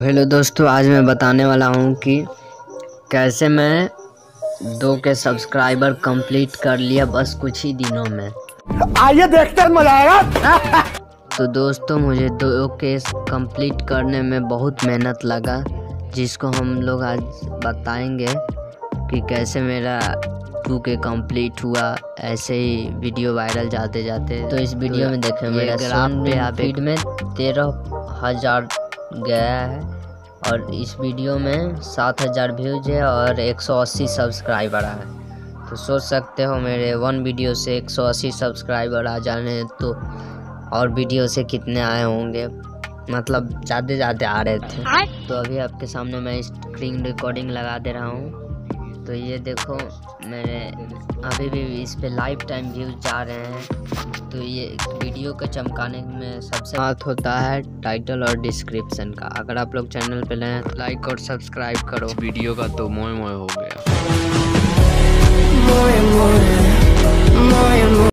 Hello दोस्तों, आज मैं बताने वाला हूँ कि कैसे मैं 2 के सब्सक्राइबर कंप्लीट कर लिया बस कुछ ही दिनों में। आइए देखते हैं, मजा आएगा। तो दोस्तों, मुझे 2 के कंप्लीट करने में बहुत मेहनत लगा, जिसको हम लोग आज बताएंगे कि कैसे मेरा 2 के कंप्लीट हुआ। ऐसे ही वीडियो वायरल जाते जाते तो इस वीडियो में देखें मेरा ग्राफ पे फीड में 13,000 गया है और इस वीडियो में 7,000 व्यूज है और 180 सब्सक्राइबर है। तो सोच सकते हो मेरे 1 वीडियो से 180 सब्सक्राइबर आ जाने तो और वीडियो से कितने आए होंगे, मतलब ज़्यादा आ रहे थे। तो अभी आपके सामने मैं स्क्रीन रिकॉर्डिंग लगा दे रहा हूँ। तो ये देखो, मेरे अभी भी इस पे लाइफ टाइम व्यूज जा रहे हैं। तो ये वीडियो को चमकाने में सबसे बात होता है टाइटल और डिस्क्रिप्शन का। अगर आप लोग चैनल पे नए हैं तो लाइक और सब्सक्राइब करो। वीडियो का तो मोय मोय हो गया।